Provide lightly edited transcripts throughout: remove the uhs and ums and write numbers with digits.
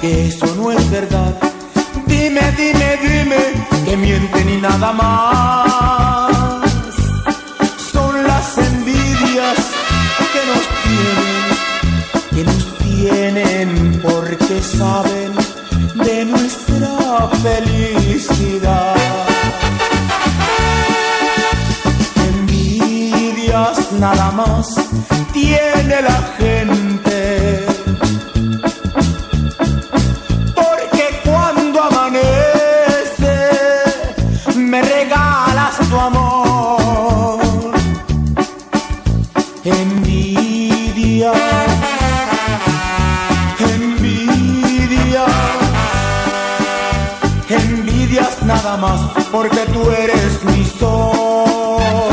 que eso no es verdad. Dime, dime, dime, que mienten y nada más. Son las envidias que nos tienen porque saben de nuestra felicidad. Envidias nada más tiene la gente, porque cuando amanece me regalas tu amor. Envidia, envidia, envidias nada más porque tú eres mi sol,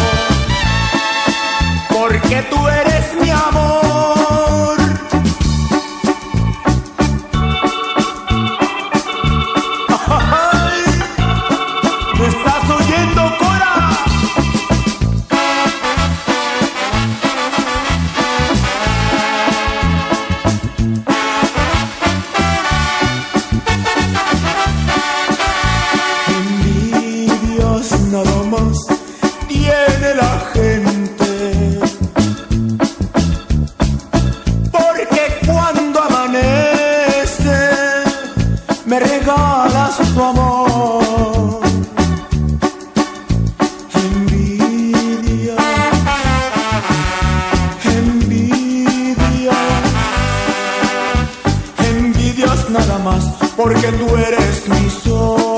porque tú eres mi amor. ¡Ay! ¿Me estás oyendo, Cora? Envidias nada más tiene la gente, porque cuando amanece me regalas tu amor. Envidia, envidia, envidias nada más porque tú eres mi sol.